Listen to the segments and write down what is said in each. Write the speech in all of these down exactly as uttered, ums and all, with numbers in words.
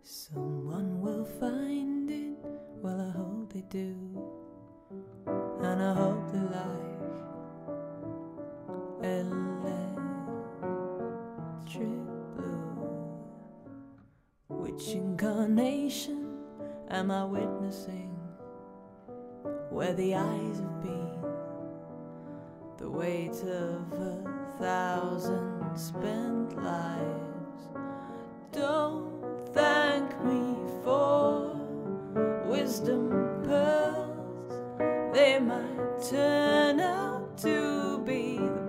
Someone will find it, well I hope they do, and I hope they like electric blue. Which incarnation am I witnessing, where the eyes have been the weight of a thousand spent lives? Don't thank me for wisdom pearls, they might turn out to be the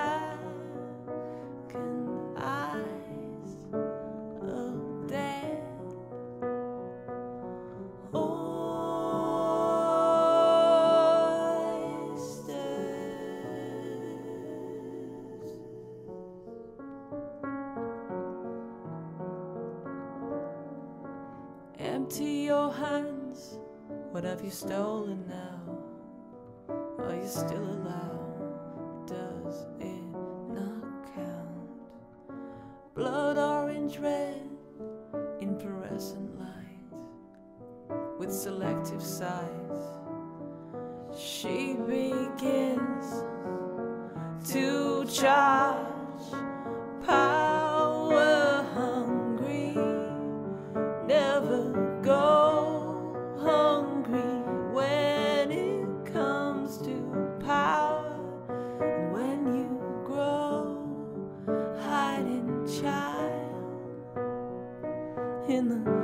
blackened eyes of death. Oysters. Empty your hands, what have you stolen now? Are you still allowed? Does it not count? Blood orange red in fluorescent light, with selective sights, she begins to charge. Power hungry, never go hungry when it comes to power. And when you grow hiding child in the